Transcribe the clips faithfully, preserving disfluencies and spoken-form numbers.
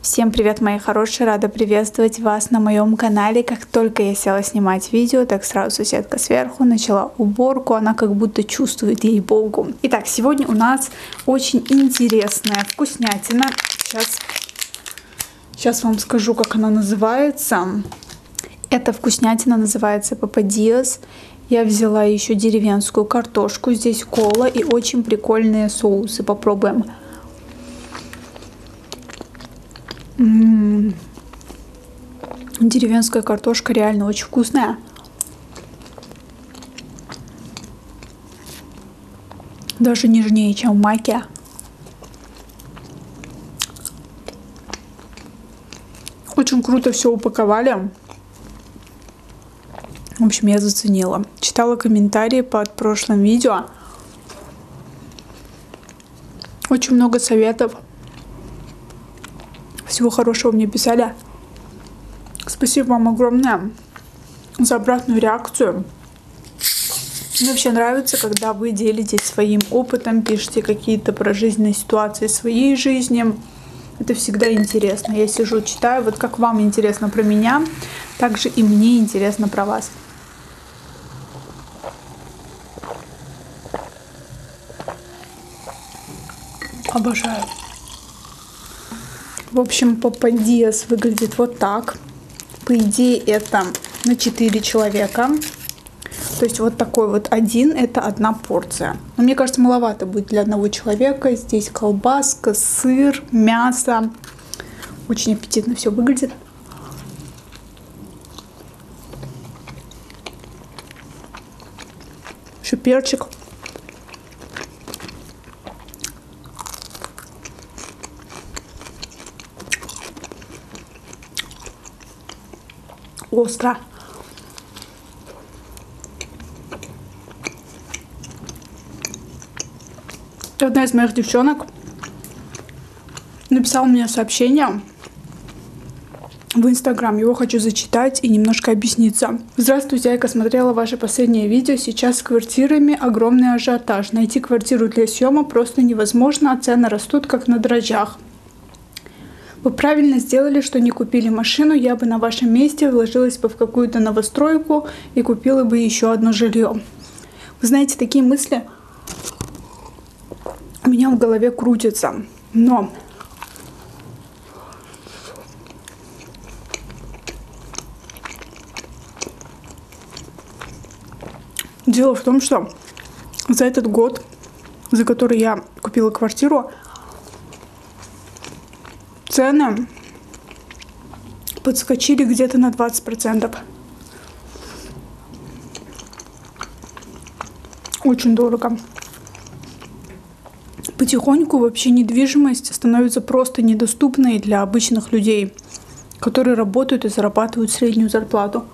Всем привет, мои хорошие! Рада приветствовать вас на моем канале. Как только я села снимать видео, так сразу соседка сверху начала уборку. Она как будто чувствует, ей-богу. Итак, сегодня у нас очень интересная вкуснятина. Сейчас, сейчас вам скажу, как она называется. Эта вкуснятина называется пападиос. Я взяла еще деревенскую картошку. Здесь кола и очень прикольные соусы. Попробуем. М-м-м. Деревенская картошка реально очень вкусная. Даже нежнее, чем в маке. Очень круто все упаковали. В общем, я заценила. Читала комментарии под прошлым видео. Очень много советов. Всего хорошего мне писали. Спасибо вам огромное за обратную реакцию. Мне вообще нравится, когда вы делитесь своим опытом, пишете какие-то про жизненные ситуации своей жизни. Это всегда интересно. Я сижу, читаю. Вот как вам интересно про меня, так же и мне интересно про вас. Обожаю. В общем, пападиос выглядит вот так. По идее, это на четыре человека. То есть вот такой вот один, это одна порция. Но мне кажется, маловато будет для одного человека. Здесь колбаска, сыр, мясо. Очень аппетитно все выглядит. Еще перчик. Остро. Одна из моих девчонок написала мне сообщение в Инстаграм. Его хочу зачитать и немножко объясниться. Здравствуйте, я смотрела ваше последнее видео. Сейчас с квартирами огромный ажиотаж. Найти квартиру для съема просто невозможно, а цены растут как на дрожжах. Вы правильно сделали, что не купили машину. Я бы на вашем месте вложилась бы в какую-то новостройку и купила бы еще одно жилье. Вы знаете, такие мысли у меня в голове крутятся. Но дело в том, что за этот год, за который я купила квартиру, цены подскочили где-то на двадцать процентов. Очень дорого. Потихоньку вообще недвижимость становится просто недоступной для обычных людей, которые работают и зарабатывают среднюю зарплату.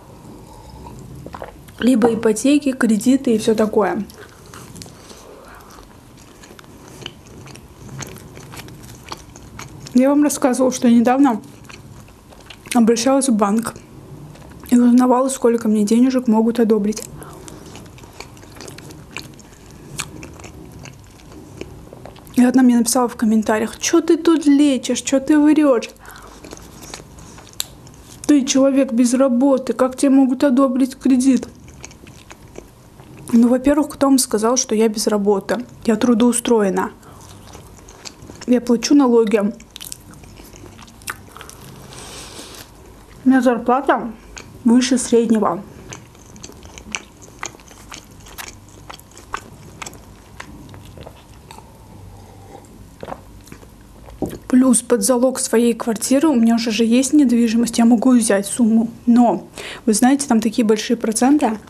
Либо ипотеки, кредиты и все такое. Я вам рассказывала, что недавно обращалась в банк и узнавала, сколько мне денежек могут одобрить. И одна мне написала в комментариях: что ты тут лечишь, что ты врешь? Ты человек без работы, как тебе могут одобрить кредит? Ну, во-первых, кто вам сказал, что я без работы? Я трудоустроена. Я плачу налоги. У меня зарплата выше среднего. Плюс под залог своей квартиры у меня уже же есть недвижимость, я могу взять сумму. Но, вы знаете, там такие большие проценты.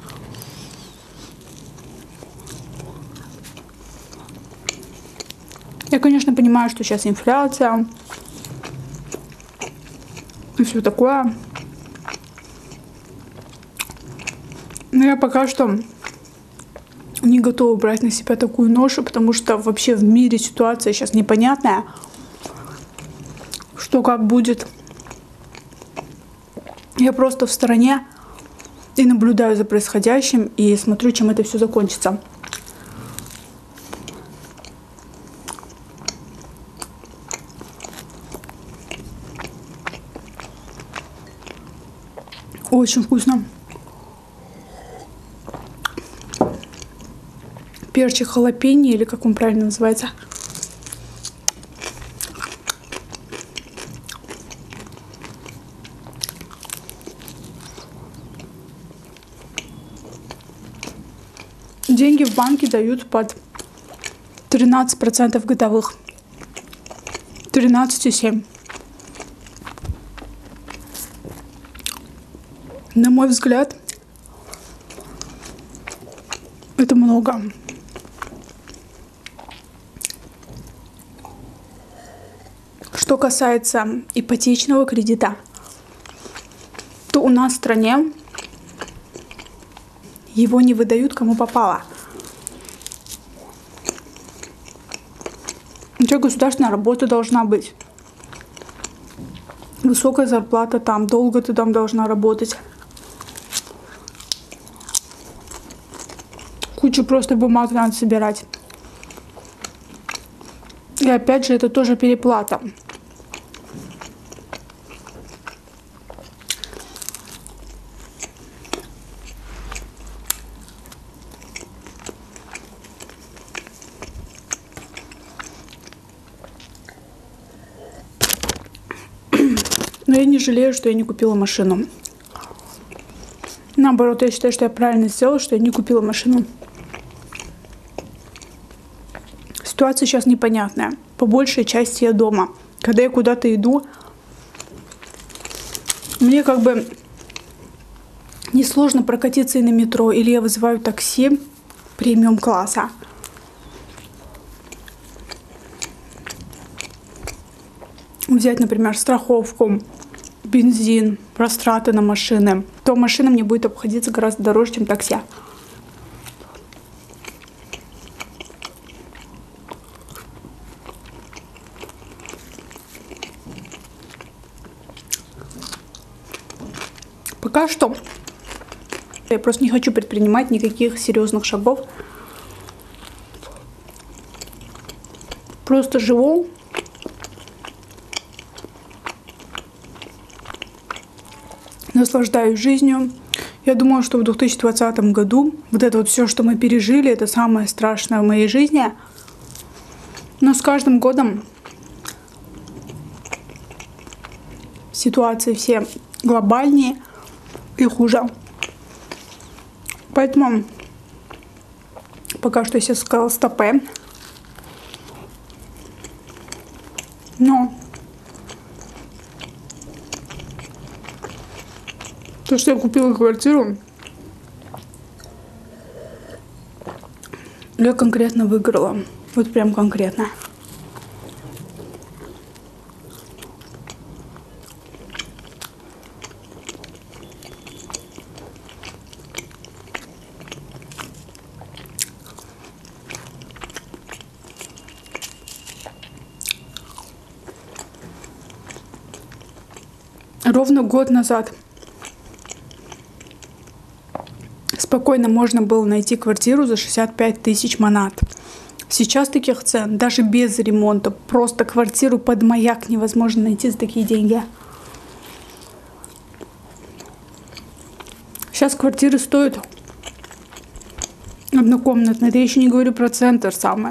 Я, конечно, понимаю, что сейчас инфляция и все такое. Но я пока что не готова брать на себя такую ношу, потому что вообще в мире ситуация сейчас непонятная. Что как будет. Я просто в стороне и наблюдаю за происходящим и смотрю, чем это все закончится. Очень вкусно. Перчик халапеньо, или как он правильно называется. Деньги в банке дают под тринадцать процентов годовых. тринадцать и семь. На мой взгляд, это много. Что касается ипотечного кредита, то у нас в стране его не выдают кому попало. У тебя государственная работа должна быть. Высокая зарплата там, долго ты там должна работать. Кучу просто бумаг надо собирать. И опять же, это тоже переплата. Но я не жалею, что я не купила машину. Наоборот, я считаю, что я правильно сделала, что я не купила машину. Ситуация сейчас непонятная. По большей части я дома. Когда я куда-то иду, мне как бы несложно прокатиться и на метро, или я вызываю такси премиум класса. Взять, например, страховку, бензин, растраты на машины, то машина мне будет обходиться гораздо дороже, чем такси. Пока что я просто не хочу предпринимать никаких серьезных шагов. Просто живу. Наслаждаюсь жизнью. Я думаю, что в две тысячи двадцатом году вот это вот все, что мы пережили, это самое страшное в моей жизни. Но с каждым годом ситуации все глобальнее и хуже. Поэтому пока что я себе сказала стопэ. Но то, что я купила квартиру, я конкретно выиграла. Вот прям конкретно. Ровно год назад спокойно можно было найти квартиру за шестьдесят пять тысяч манат. Сейчас таких цен, даже без ремонта, просто квартиру под маяк невозможно найти за такие деньги. Сейчас квартиры стоят однокомнатные. Это я еще не говорю про центр самое.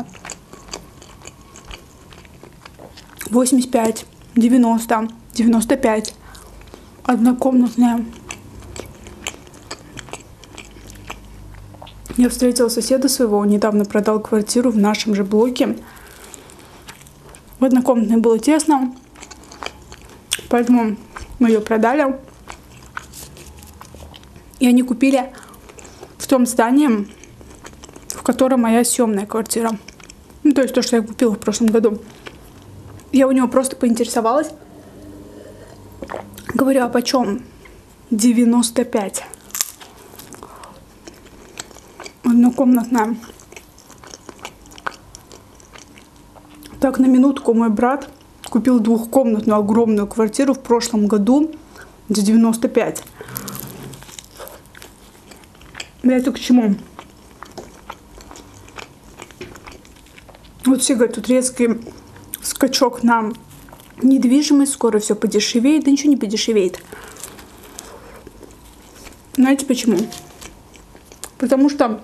восемьдесят пять, девяносто, девяносто пять. Однокомнатная. Я встретила соседа своего, он недавно продал квартиру в нашем же блоке. В однокомнатной было тесно, поэтому мы ее продали. И они купили в том здании, в котором моя съемная квартира. Ну, то есть то, что я купила в прошлом году. Я у него просто поинтересовалась. Говорю, а почем? девяносто пять. Однокомнатная. Так, на минутку, мой брат купил двухкомнатную огромную квартиру в прошлом году за девяносто пять. Я это к чему? Вот все говорят, тут резкий скачок на недвижимость, скоро все подешевеет. Да ничего не подешевеет. Знаете почему? Потому что...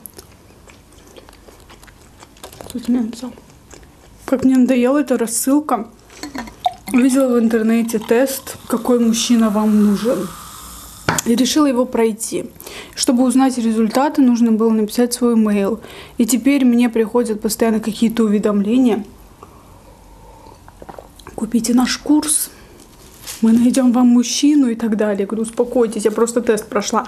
Тут мне написал. Как мне надоела эта рассылка. Увидела в интернете тест, какой мужчина вам нужен. И решила его пройти. Чтобы узнать результаты, нужно было написать свой имейл. И теперь мне приходят постоянно какие-то уведомления. Купите наш курс. Мы найдем вам мужчину и так далее. Я говорю, успокойтесь, я просто тест прошла.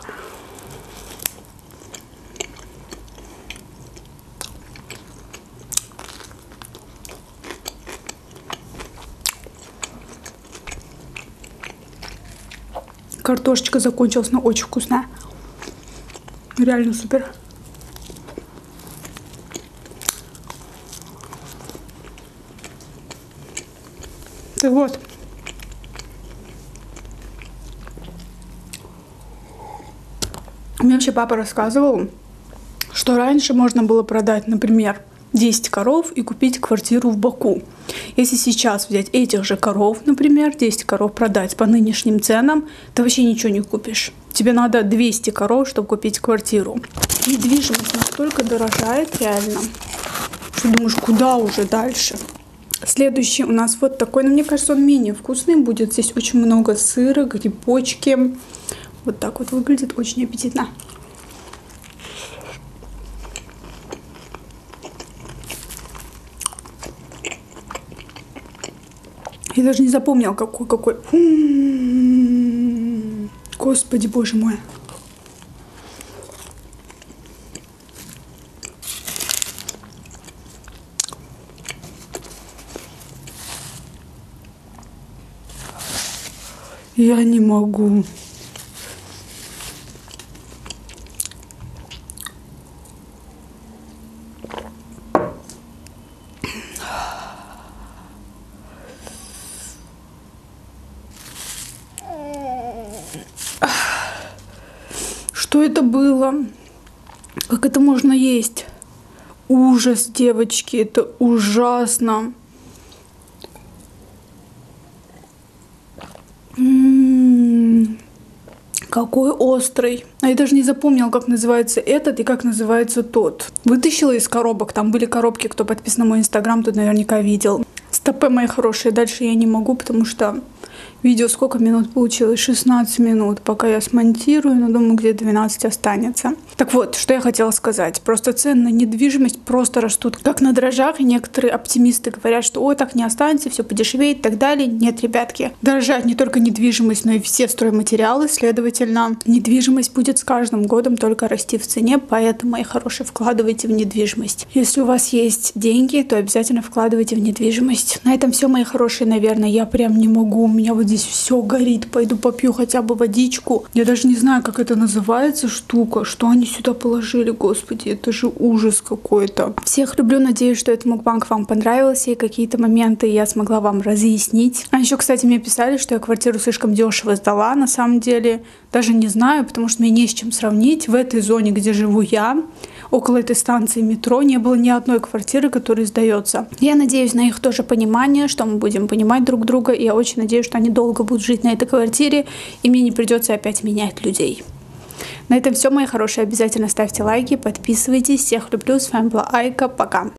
Картошечка закончилась, но очень вкусная. Реально супер. Так вот. Мне вообще папа рассказывал, что раньше можно было продать, например, десять коров и купить квартиру в Баку. Если сейчас взять этих же коров, например, десять коров продать по нынешним ценам, ты вообще ничего не купишь. Тебе надо двести коров, чтобы купить квартиру. Недвижимость настолько дорожает реально, что думаешь, куда уже дальше. Следующий у нас вот такой, но мне кажется, он менее вкусный будет. Здесь очень много сыра, грибочки. Вот так вот выглядит, очень аппетитно. Я даже не запомнила, какой, какой. М-м-м. Господи, боже мой. Я не могу. Что это было? Как это можно есть? Ужас, девочки, это ужасно. М-м-м, какой острый. А я даже не запомнила, как называется этот и как называется тот. Вытащила из коробок. Там были коробки, кто подписан на мой инстаграм, тут наверняка видел. Стопы мои хорошие. Дальше я не могу, потому что видео сколько минут получилось? шестнадцать минут. Пока я смонтирую, но думаю, где двенадцать останется. Так вот, что я хотела сказать. Просто цены на недвижимость просто растут как на дрожжах. И некоторые оптимисты говорят, что ой, так не останется, все подешевеет и так далее. Нет, ребятки, дорожает не только недвижимость, но и все стройматериалы. Следовательно, недвижимость будет с каждым годом только расти в цене. Поэтому, мои хорошие, вкладывайте в недвижимость. Если у вас есть деньги, то обязательно вкладывайте в недвижимость. На этом все, мои хорошие, наверное. Я прям не могу. У меня вот здесь все горит. Пойду попью хотя бы водичку. Я даже не знаю, как это называется штука. Что они сюда положили, господи. Это же ужас какой-то. Всех люблю. Надеюсь, что этот мукбанг вам понравился. И какие-то моменты я смогла вам разъяснить. А еще, кстати, мне писали, что я квартиру слишком дешево сдала. На самом деле, даже не знаю, потому что мне не с чем сравнить. В этой зоне, где живу я, около этой станции метро, не было ни одной квартиры, которая сдается. Я надеюсь на их тоже понимание, что мы будем понимать друг друга. И я очень надеюсь, что они долго будут жить на этой квартире, и мне не придется опять менять людей. На этом все, мои хорошие. Обязательно ставьте лайки, подписывайтесь. Всех люблю. С вами была Айка. Пока.